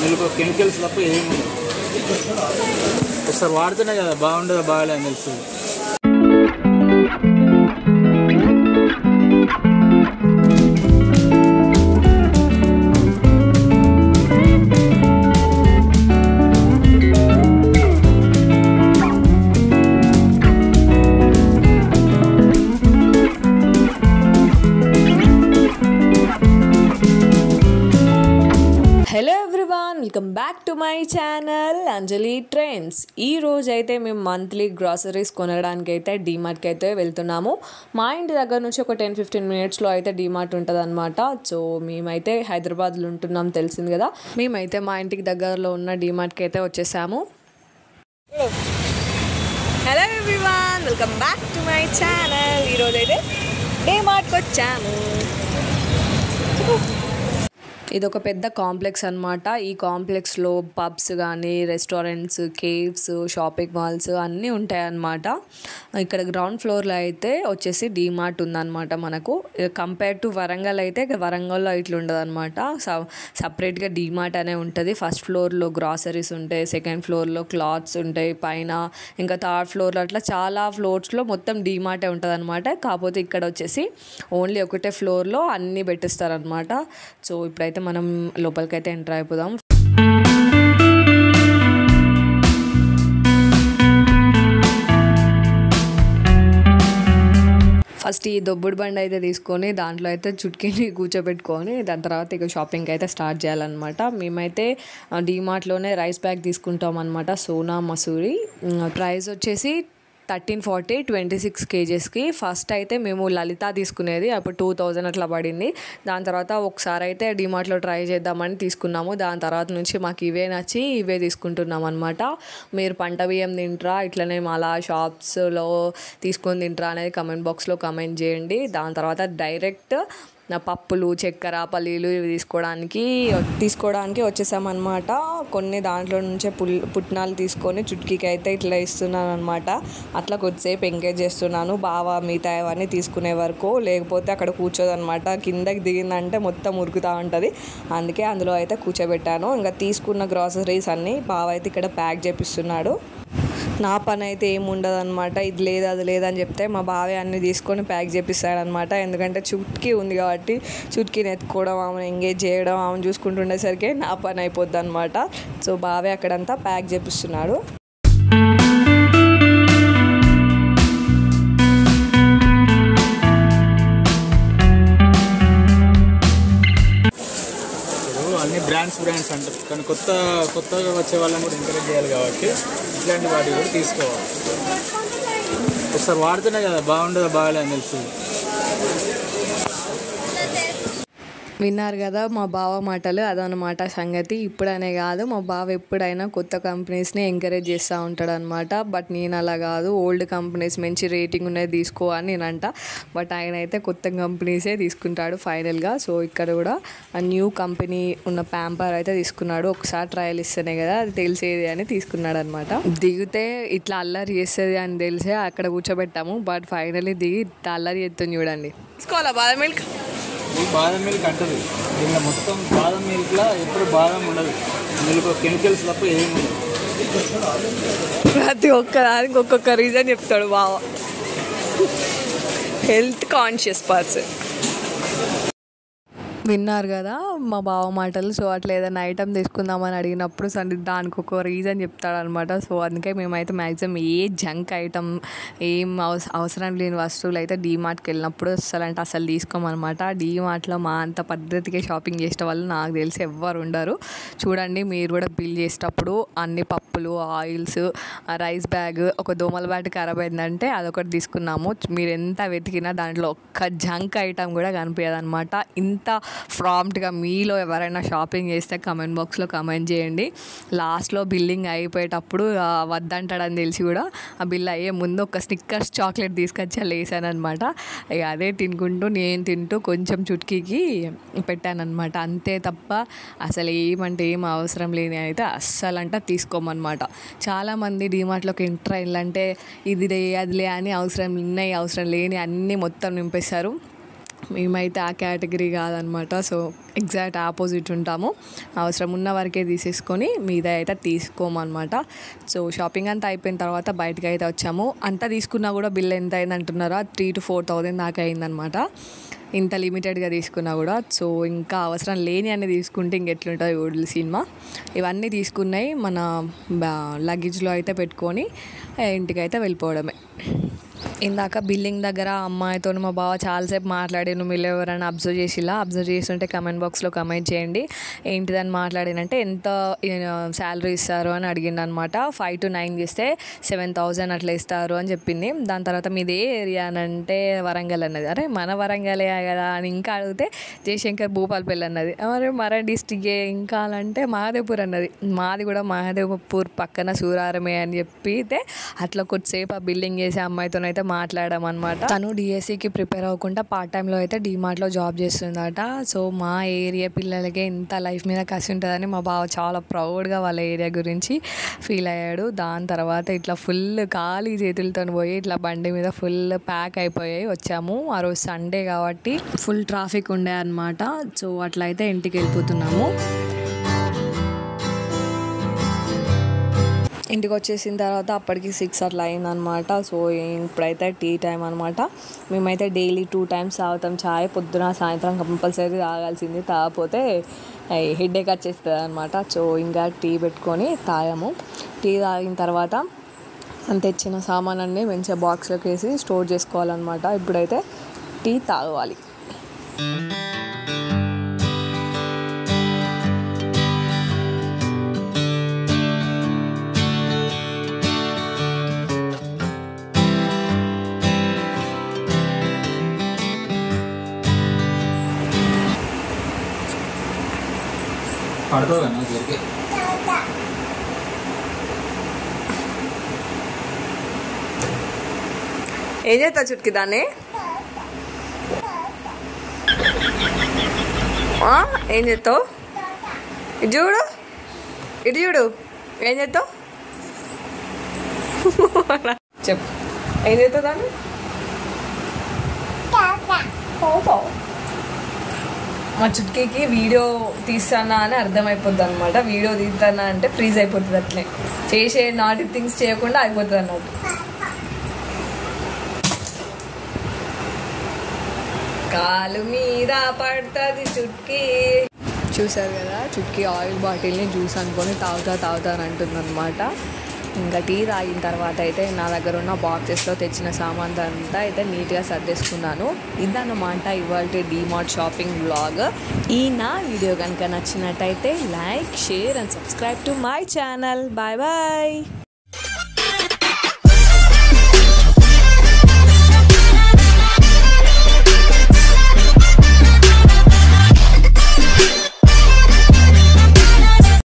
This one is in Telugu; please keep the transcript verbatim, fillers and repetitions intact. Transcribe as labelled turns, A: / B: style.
A: ఇందులో కెమికల్స్ తప్ప ఏమి ఒకసారి వాడితేనే కదా బాగుండదు బాగాలే అని తెలుస్తుంది.
B: Hello everyone, welcome back to my channel Anjali trends. ఈ రోజు అయితే మేము మంత్లీ గ్రాసరీస్ కొనడానికి అయితే డీమార్ట్కి అయితే వెళ్తున్నాము. మా ఇంటి దగ్గర నుంచి ఒక టెన్ ఫిఫ్టీన్ మినిట్స్లో అయితే డీమార్ట్ ఉంటుంది అనమాట. సో మేమైతే హైదరాబాద్లో ఉంటున్నాం, తెలిసింది కదా. మేమైతే మా ఇంటికి దగ్గరలో ఉన్న డీమార్ట్కి అయితే వచ్చేసాము. Hello everyone, welcome back to my channel. ఈరోజు అయితే డీమార్ట్కి వచ్చాము. ఇది ఒక పెద్ద కాంప్లెక్స్ అనమాట. ఈ కాంప్లెక్స్లో పబ్స్ కానీ రెస్టారెంట్స్, కేవ్స్, షాపింగ్ మాల్స్ అన్నీ ఉంటాయన్నమాట. ఇక్కడ గ్రౌండ్ ఫ్లోర్లో అయితే వచ్చేసి డీమార్ట్ ఉందన్నమాట. మనకు కంపేర్ టు వరంగల్ అయితే వరంగల్లో ఇట్లా ఉండదు అనమాట. సపరేట్గా డీమార్ట్ అనే ఉంటుంది. ఫస్ట్ ఫ్లోర్లో గ్రాసరీస్ ఉంటాయి, సెకండ్ ఫ్లోర్లో క్లాత్స్ ఉంటాయి, పైన ఇంకా థర్డ్ ఫ్లోర్లో అట్లా చాలా ఫ్లోర్స్లో మొత్తం డీమార్టే ఉంటుంది అనమాట. కాకపోతే ఇక్కడ వచ్చేసి ఓన్లీ ఒకటే ఫ్లోర్లో అన్నీ పెట్టిస్తారనమాట. సో ఇప్పుడైతే మనం లోపలికైతే ఎంటర్ అయిపోదాం. ఫస్ట్ ఈ దొబ్బుడు బండి అయితే తీసుకొని దాంట్లో అయితే చుట్కీని కూర్చోబెట్టుకొని దాని తర్వాత ఇక షాపింగ్కి అయితే స్టార్ట్ చేయాలన్నమాట. మేమైతే డీమార్ట్లోనే రైస్ బ్యాగ్ తీసుకుంటాం అనమాట. సోనా మసూరి ప్రైస్ వచ్చేసి థర్టీన్ ఫార్టీ ట్వంటీ సిక్స్ కేజెస్కి. ఫస్ట్ అయితే మేము లలిత తీసుకునేది, అప్పుడు టూ థౌజండ్ అట్లా పడింది. దాని తర్వాత ఒకసారి అయితే డీమార్ట్లో ట్రై చేద్దామని తీసుకున్నాము. దాని తర్వాత నుంచి మాకు ఇవే నచ్చి ఇవే తీసుకుంటున్నాం అనమాట. మీరు పంట బియ్యం తింటారా, ఇట్లనే అలా షాప్స్లో తీసుకొని తింటారా అనేది కమెంట్ బాక్స్లో కమెంట్ చేయండి. దాని తర్వాత డైరెక్ట్ నా పప్పులు, చక్కెర, పల్లీలు ఇవి తీసుకోవడానికి తీసుకోవడానికి వచ్చేసామన్నమాట. కొన్ని దాంట్లో నుంచే పుల్ పుట్నాలు తీసుకొని చుట్కీకి అయితే ఇట్లా ఇస్తున్నాను అనమాట. అట్లా కొద్దిసేపు ఎంగేజ్ చేస్తున్నాను. బాగా మిగతా అవన్నీ తీసుకునే వరకు, లేకపోతే అక్కడ కూర్చోదనమాట. కిందకి దిగిందంటే మొత్తం ఉరుకుతూ ఉంటుంది. అందుకే అందులో అయితే కూర్చోబెట్టాను. ఇంకా తీసుకున్న గ్రాసరీస్ అన్నీ బాగా అయితే ఇక్కడ ప్యాక్ చేపిస్తున్నాడు. నా పని అయితే ఏమి ఉండదు అనమాట. ఇది లేదు అది లేదని చెప్తే మా బావే అన్నీ తీసుకొని ప్యాక్ చేపిస్తాడనమాట. ఎందుకంటే చుట్కీ ఉంది కాబట్టి చుట్కీని ఎత్తుకోవడం, ఆమెను ఎంగేజ్ చేయడం, ఆమెను చూసుకుంటుండేసరికి నా పని అయిపోద్ది అనమాట. సో బావే అక్కడంతా ప్యాక్ చేపిస్తున్నాడు.
A: అన్ని బ్రాండ్స్ బ్రాండ్స్ అంటారు, కానీ కొత్త కొత్తగా వచ్చే వాళ్ళని కూడా ఎంకరేజ్ చేయాలి కాబట్టి ఇట్లాంటి వాటికి కూడా తీసుకోవాలి. ఒకసారి వాడితేనే కదా బాగుండదు బాగాలే అని తెలుస్తుంది.
B: విన్నారు కదా మా బావ మాటలు, అదనమాట సంగతి. ఇప్పుడనే కాదు, మా బావ ఎప్పుడైనా కొత్త కంపెనీస్ని ఎంకరేజ్ చేస్తూ ఉంటాడు అనమాట. బట్ నేను అలా కాదు, ఓల్డ్ కంపెనీస్ మంచి రేటింగ్ ఉన్నది తీసుకో అని నేనంట. బట్ ఆయన అయితే కొత్త కంపెనీసే తీసుకుంటాడు ఫైనల్గా. సో ఇక్కడ కూడా న్యూ కంపెనీ ఉన్న ప్యాంపర్ అయితే తీసుకున్నాడు. ఒకసారి ట్రయల్ ఇస్తేనే కదా అది తెలిసేది అని తీసుకున్నాడు అనమాట. దిగితే ఇట్లా అల్లరి చేస్తుంది అని తెలిసే అక్కడ కూర్చోబెట్టాము. బట్ ఫైనల్లీ దిగి ఇట్లా అల్లరి చేస్తుంది చూడండి. తీసుకోవాలా బాదం మిల్క్?
A: ఈ బాదం మిల్క్ అంటుంది. దీనిలో మొత్తం బాదం మిల్క్లో ఎప్పుడు బాదం ఉండదు, ఇందులో కెమికల్స్ తప్ప ఏమి ఉండదు.
B: ప్రతి ఒక్కదానికి ఒక్కొక్క రీజన్ చెప్తాడు బావ. Health conscious person. విన్నారు కదా మా బావ మాటలు. సో అట్లా ఏదైనా ఐటమ్ తీసుకుందామని అడిగినప్పుడు సరే దానికి ఒక రీజన్ చెప్తాడనమాట. సో అందుకే మేమైతే మ్యాక్సిమం ఏ జంక్ ఐటమ్, ఏం అవస అవసరం లేని వస్తువులు అయితే డీమార్ట్కి వెళ్ళినప్పుడు అసలు అంటే అసలు తీసుకోమన్నమాట. డీమార్ట్లో మా అంత పద్ధతిగా షాపింగ్ చేసే వాళ్ళు నాకు తెలిసి ఎవ్వరు ఉండరు. చూడండి, మీరు కూడా బిల్ చేసేటప్పుడు అన్ని పప్పులు, ఆయిల్స్, రైస్ బ్యాగ్, ఒక దోమల బ్యాట్ ఖరాబ్ అయిందంటే అదొకటి తీసుకున్నాము. మీరు ఎంత వెతికినా దాంట్లో ఒక్క జంక్ ఐటమ్ కూడా కనిపించదు అనమాట. ఇంత ప్రాంప్ట్గా మీలో ఎవరైనా షాపింగ్ చేస్తే కమెంట్ బాక్స్లో కమెంట్ చేయండి. లాస్ట్లో బిల్లింగ్ అయిపోయేటప్పుడు వద్దంటాడని తెలిసి కూడా ఆ బిల్ అయ్యే ముందు ఒక స్నిక్కర్స్ చాక్లెట్ తీసుకొచ్చి అలా వేసాను అనమాట. ఇక అదే తినుకుంటూ నేను తింటూ కొంచెం చుట్కీకి పెట్టానమాట. అంతే తప్ప అసలు ఏమంటే ఏం అవసరం లేని అయితే అస్సలు అంటే తీసుకోమన్నమాట. చాలామంది డీమార్ట్లోకి ఎంటర్ అయ్యాలంటే ఇది అదిలే అని అవసరం ఉన్నాయి అవసరం లేని అన్నీ మొత్తం నింపేస్తారు. మేమైతే ఆ కేటగిరీ కాదనమాట. సో ఎగ్జాక్ట్ ఆపోజిట్ ఉంటాము. అవసరం ఉన్న వరకే తీసేసుకొని మీద అయితే తీసుకోమన్నమాట. సో షాపింగ్ అంతా అయిపోయిన తర్వాత బయటకు అయితే వచ్చాము. అంతా తీసుకున్నా కూడా బిల్ ఎంత అయింది అంటున్నారా, త్రీ టు ఫోర్ థౌజండ్ దాకా అయిందనమాట. ఇంత లిమిటెడ్గా తీసుకున్నా కూడా. సో ఇంకా అవసరం లేని అన్నీ తీసుకుంటే ఇంకెట్లుంటుంది ఓల్డ్ సినిమా. ఇవన్నీ తీసుకున్నాయి మన లగేజ్లో అయితే పెట్టుకొని ఇంటికైతే వెళ్ళిపోవడమే. ఇందాక బిల్లింగ్ దగ్గర అమ్మాయితో మా బావ చాలాసేపు మాట్లాడాను. మీరు ఎవరైనా అబ్జర్వ్ చేసిలా? అబ్జర్వ్ చేస్తుంటే కమెంట్ బాక్స్లో కమెంట్ చేయండి. ఏంటిదని మాట్లాడినంటే ఎంత శాలరీ ఇస్తారు అని అడిగిండు అనమాట. ఫైవ్ టు నైన్ చేస్తే సెవెన్ థౌజండ్ అట్లా ఇస్తారు అని చెప్పింది. దాని తర్వాత మీది ఏ ఏరియా అని అంటే వరంగల్ అన్నది. అరే మన వరంగలే కదా అని ఇంకా అడిగితే జయశంకర్ భూపాలపల్లి అన్నది. మరి మన డిస్టిక్ ఇంకా అంటే మహాదేవ్పూర్ అన్నది. మాది కూడా మహాదేవ్పూర్ పక్కన సూరారమే అని చెప్పితే అట్లా కొద్దిసేపు ఆ బిల్లింగ్ చేసే అమ్మాయితోనైతే మాట్లాడామన్నమాట. తను డిఎస్సికి ప్రిపేర్ అవ్వకుండా పార్ట్ టైంలో అయితే డీమార్ట్లో జాబ్ చేస్తుందట. సో మా ఏరియా పిల్లలకే ఇంత లైఫ్ మీద కసి ఉంటుందని మా బావ చాలా ప్రౌడ్గా వాళ్ళ ఏరియా గురించి ఫీల్ అయ్యాడు. దాని తర్వాత ఇట్లా ఫుల్ ఖాళీ చేతులతో పోయి ఇట్లా బండి మీద ఫుల్ ప్యాక్ అయిపోయాయి వచ్చాము. ఆ రోజు సండే కాబట్టి ఫుల్ ట్రాఫిక్ ఉండే అనమాట. సో అట్లయితే ఇంటికి వెళ్ళిపోతున్నాము. ఇంటికి వచ్చేసిన తర్వాత అప్పటికి సిక్స్ అట్లా అయిందనమాట. సో ఇప్పుడైతే టీ టైం అనమాట. మేమైతే డైలీ టూ టైమ్స్ తాగుతాం చాయ్. పొద్దున సాయంత్రం కంపల్సరీ తాగాల్సింది, తాగకపోతే హెడేక్ వచ్చేస్తుంది అనమాట. సో ఇంకా టీ పెట్టుకొని తాగాము. టీ తాగిన తర్వాత తెచ్చిన సామాన్ అన్నీ మంచిగా బాక్స్లోకి వేసి స్టోర్ చేసుకోవాలన్నమాట. ఇప్పుడైతే టీ తాగాలి.
A: పడుతుంది నాకు జరిగే
B: ఏం చేస్తావు చుట్కి దాన్ని? ఏం చేస్తావు? ఇటు చూడు, ఇటు చూడు, ఏం చేస్తావు చెప్పు. ఏం చేస్తావు దాన్ని? మా చుట్కీకి వీడియో తీస్తానా అని అర్థమైపోద్ది అనమాట. వీడియో తీస్తానా అంటే ఫ్రీజ్ అయిపోతుంది. అట్లే చేసే నాటి థింగ్స్ చేయకుండా అయిపోతుంది అన్నట్టు. కాలు మీద పడుతుంది చుట్కీ. చూసారు కదా, చుట్కీ ఆయిల్ బాటిల్ని జ్యూస్ అనుకొని తాగుతా తాగుతా అని అంటుంది అనమాట. ఇంకా టీ తాగిన తర్వాత అయితే నా దగ్గర ఉన్న బాక్సెస్లో తెచ్చిన సామాన్ అంతా అయితే నీట్గా సర్దేసుకున్నాను. ఇదన్నమాట ఇవాళ డీమార్ట్ షాపింగ్ వ్లాగ్. ఈ నా వీడియో కనుక నచ్చినట్టయితే like, share and subscribe to my channel. Bye bye.